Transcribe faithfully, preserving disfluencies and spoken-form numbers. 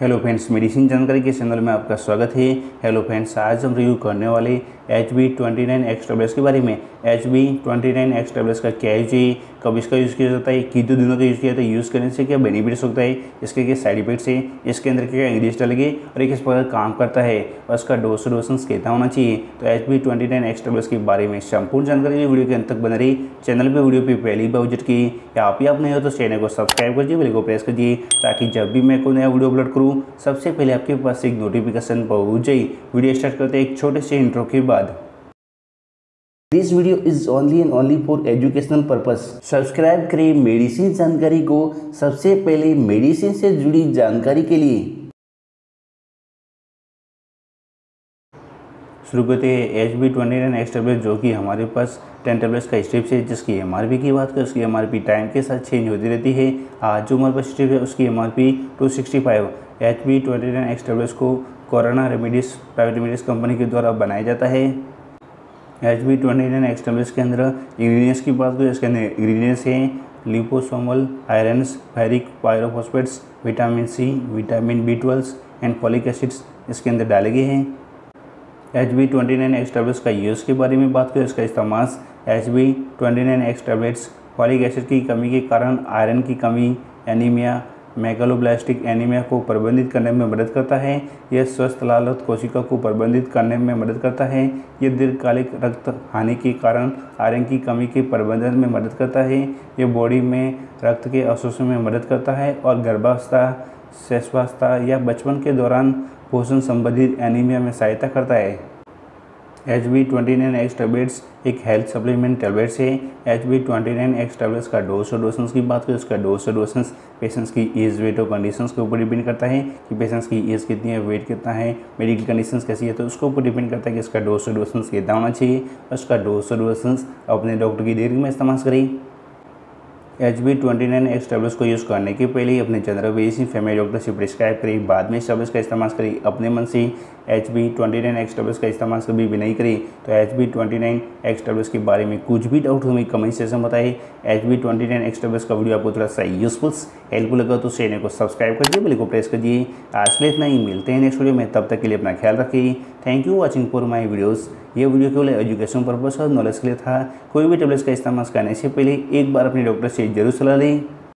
Hello friends, medicine जानकारी के channel में आपका स्वागत है। हेलो फ्रेंड्स, आज हम रिव्यू करने वाले H B twenty nine X tablets के बारे में। H B twenty nine X tablets का क्या यूज है, कब इसका यूज़ किया जाता है, कितने दिनों का यूज़ किया जाता है, यूज़ करने से क्या बेनिफिट्स होता है, इसके क्या साइड इफेक्ट्स है, इसके अंदर क्या इंग्रेडिएंट्स डालेंगे और ये किस प्रकार काम करता है और इसका डोज डोसेंस कितना होना चाहिए। तो H B twenty nine X tablets के बारे में संपूर्ण जानकारी वीडियो के अंत तक बना रही। चैनल पर वीडियो पर पहली बार विजिट की या आप ही आप नहीं हो तो चैनल को सब्सक्राइब कीजिए, बेल को प्रेस कीजिए ताकि जब भी मैं कोई नया वीडियो अपलोड करूँ सबसे पहले आपके पास एक नोटिफिकेशन पहुंच जाए। वीडियो स्टार्ट करते हैं एक छोटे से इंट्रो के बाद। This video is only and only for educational purpose. Subscribe करें मेडिसिन जानकारी को सबसे पहले मेडिसिन से जुड़ी जानकारी के लिए। शुरू करते हैं H B twenty nine X tablet, जो कि हमारे पास टेन टैबलेट्स का स्ट्रिप्स है, जिसकी एम आर पी की बात करें उसकी एम आर पी टाइम के साथ चेंज होती रहती है। आज जो हमारे पास स्ट्रिप है उसकी M R P two sixty five. H B twenty nine X tablets को Corona remedies private limited company के द्वारा बनाया जाता है। H B twenty nine X tablets के अंदर इंग्रीडियंट्स की बात करें, इसके अंदर इंग्रीडियंट्स हैं liposomal irons, ferric pyrophosphates, vitamin C, vitamin B twelve and folic acids इसके अंदर डाले गए हैं। H B twenty nine X tablets का यूज़ के बारे में बात करें, इसका इस्तेमाल H B twenty nine X tablets folic acid की कमी के कारण आयरन की कमी, एनीमिया, मेगालोब्लास्टिक एनीमिया को प्रबंधित करने में मदद करता है। यह स्वस्थ लाल रक्त कोशिका को प्रबंधित करने में मदद करता है। यह दीर्घकालिक रक्त हानि के कारण आयरन की कमी के प्रबंधन में मदद करता है। यह बॉडी में रक्त के अवशोषण में मदद करता है और गर्भावस्था, शैशवावस्था या बचपन के दौरान पोषण संबंधित एनीमिया में सहायता करता है। H B twenty nine X tablets एक हेल्थ सप्लीमेंट टैबलेट्स है। H B twenty nine X tablets का डोज और डोसेंस की बात करें, उसका डोज और डोसेंस पेशेंट्स की एज, वेट और कंडीशंस के ऊपर डिपेंड करता है कि पेशेंट्स की एज कितनी है, वेट कितना है, मेडिकल कंडीशंस कैसी है, तो उसके ऊपर डिपेंड करता है कि इसका डोज और डोसेंस कितना होना चाहिए और उसका डोज और डोसेंस अपने डॉक्टर की डेयरी में इस्तेमाल करें। H B twenty nine X tablets को यूज़ करने के पहले अपने जनरल मेडिसिन फैमिली डॉक्टर से प्रिस्क्राइब करें, बाद में इस टैबलेट्स का इस्तेमाल करें। अपने मन से H B twenty nine X tablets का इस्तेमाल कभी भी नहीं करें। तो H B twenty nine X tablets के बारे में कुछ भी डाउट हमें कमेंट सेक्शन बताएं। H B twenty nine X tablets का वीडियो आपको थोड़ा सा यूजफुल हेल्पफुल लगा तो चैनल को सब्सक्राइब करिए, बेल को प्रेस करिए। आज के लिए इतना ही, मिलते हैं नेक्स्ट वीडियो में, तब तक के लिए अपना ख्याल रखिए। Thank you watching for my videos. ये वीडियो केवल एजुकेशन पर्पस और नॉलेज के लिए था। कोई भी टैबलेट्स का इस्तेमाल करने से पहले एक बार अपने डॉक्टर से जरूर सलाह लें।